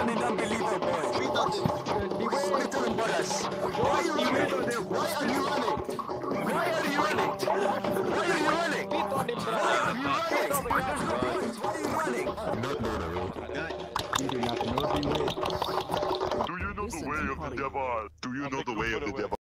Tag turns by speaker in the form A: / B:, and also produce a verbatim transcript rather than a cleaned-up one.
A: an unbeliever, boy.
B: Spit on them.
A: Spit on brothers. Why are you running? Why are you running? Why are you running? Why are you running?
C: Spit on him,
A: Why are you
C: brother.
A: running? There's no point. Why are you running?
D: Not know the rule.
E: You do not know the way.
D: Do you know the way of the devil? Do you know the way of the devil?